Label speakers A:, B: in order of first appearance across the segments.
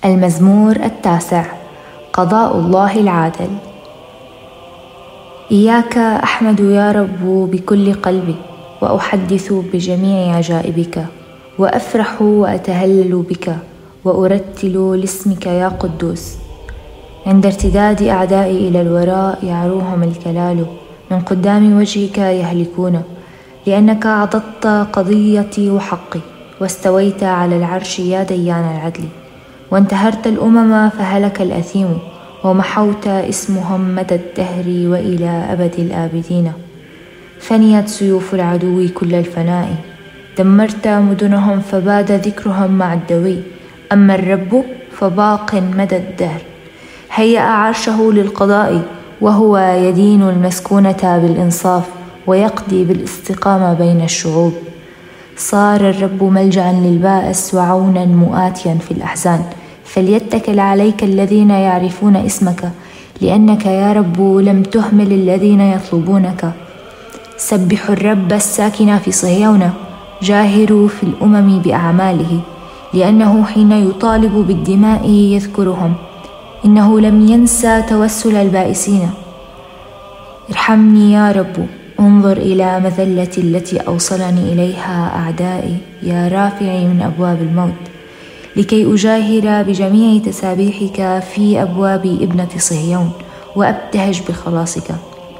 A: المزمور 9. قضاء الله العادل. إياك أحمد يا رب بكل قلبي، وأحدث بجميع عجائبك، وأفرح وأتهلل بك، وأرتل لاسمك يا قدوس. عند ارتداد أعدائي إلى الوراء يعروهم الكلال، من قدام وجهك يهلكون، لأنك عضدت قضيتي وحقي، واستويت على العرش يا ديان العدل. وانتهرت الأمم فهلك الأثيم، ومحوت اسمهم مدى الدهر وإلى أبد الآبدين. فنيت سيوف العدو كل الفناء، دمرت مدنهم فباد ذكرهم مع الدوي. أما الرب فباق مدى الدهر، هيأ عرشه للقضاء، وهو يدين المسكونة بالإنصاف، ويقضي بالاستقامة بين الشعوب. صار الرب ملجأ للبائس وعونا مؤاتيا في الأحزان، فليتكل عليك الذين يعرفون اسمك، لأنك يا رب لم تهمل الذين يطلبونك. سبحوا الرب الساكن في صهيون، جاهروا في الأمم بأعماله، لأنه حين يطالب بالدماء يذكرهم، إنه لم ينسى توسل البائسين. ارحمني يا رب، انظر إلى مذلتي التي أوصلني إليها أعدائي، يا رافعي من أبواب الموت، لكي أجاهر بجميع تسابيحك في أبواب ابنة صهيون، وأبتهج بخلاصك.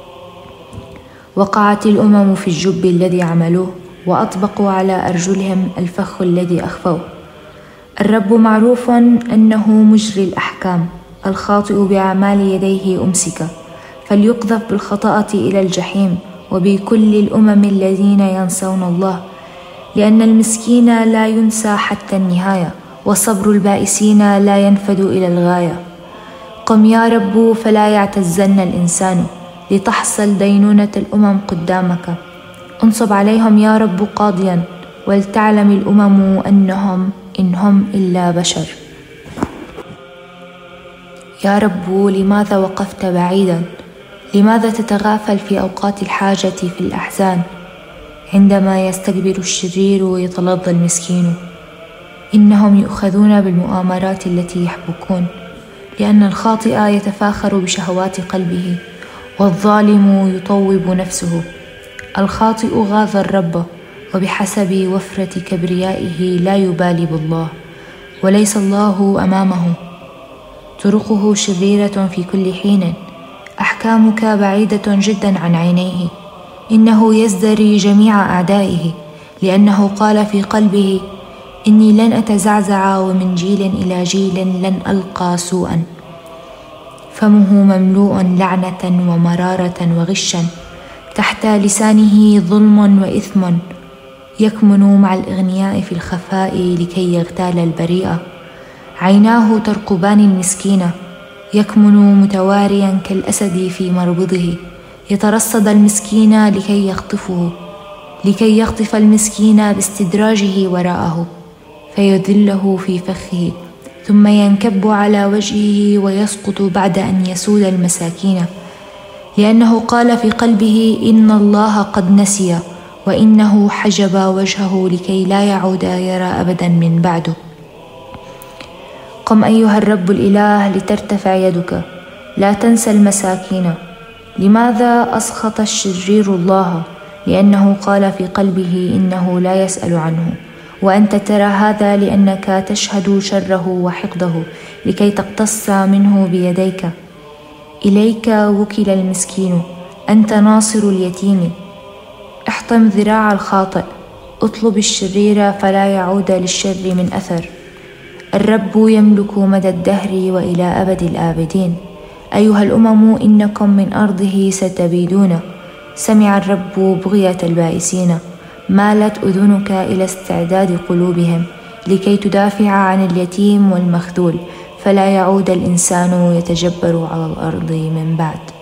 A: وقعت الأمم في الجب الذي عملوه، وأطبقوا على أرجلهم الفخ الذي أخفوه. الرب معروف أنه مجري الأحكام، الخاطئ بأعمال يديه أمسك، فليقذف بالخطأة إلى الجحيم، وبكل الأمم الذين ينسون الله، لأن المسكين لا ينسى حتى النهاية، وصبر البائسين لا ينفد إلى الغاية. قم يا رب فلا يعتزن الإنسان، لتحصل دينونة الأمم قدامك. انصب عليهم يا رب قاضيا، ولتعلم الأمم أنهم إن هم إلا بشر. يا رب لماذا وقفت بعيدا؟ لماذا تتغافل في أوقات الحاجة في الأحزان؟ عندما يستكبر الشرير ويتلظى المسكين، إنهم يؤخذون بالمؤامرات التي يحبكون، لأن الخاطئ يتفاخر بشهوات قلبه، والظالم يطوب نفسه. الخاطئ غاض الرب، وبحسب وفرة كبريائه لا يبالي بالله، وليس الله أمامه. طرقه شريرة في كل حين، أحكامك بعيدة جدا عن عينيه. إنه يزدري جميع أعدائه، لأنه قال في قلبه: إني لن أتزعزع، ومن جيل إلى جيل لن ألقى سوءا. فمه مملوء لعنة ومرارة وغشا، تحت لسانه ظلم وإثم، يكمن مع الإغنياء في الخفاء لكي يغتال البريئة. عيناه ترقبان المسكين، يكمن متواريا كالأسد في مربضه، يترصد المسكين لكي يخطف المسكين باستدراجه وراءه، فيذله في فخه، ثم ينكب على وجهه ويسقط بعد أن يسود المساكين. لأنه قال في قلبه: إن الله قد نسي، وإنه حجب وجهه لكي لا يعود يرى أبدا من بعده. قم أيها الرب الإله لترتفع يدك، لا تنسى المساكين. لماذا أسخط الشرير الله؟ لأنه قال في قلبه: إنه لا يسأل عنه. وأنت ترى هذا، لأنك تشهد شره وحقده، لكي تقتص منه بيديك. إليك وكل المسكين، أنت ناصر اليتيم. احطم ذراع الخاطئ، اطلب الشرير فلا يعود للشر من أثر. الرب يملك مدى الدهر وإلى أبد الآبدين. أيها الأمم، إنكم من أرضه ستبيدون. سمع الرب بغية البائسين، مالت أذنك إلى استعداد قلوبهم، لكي تدافع عن اليتيم والمخذول، فلا يعود الإنسان يتجبر على الأرض من بعد.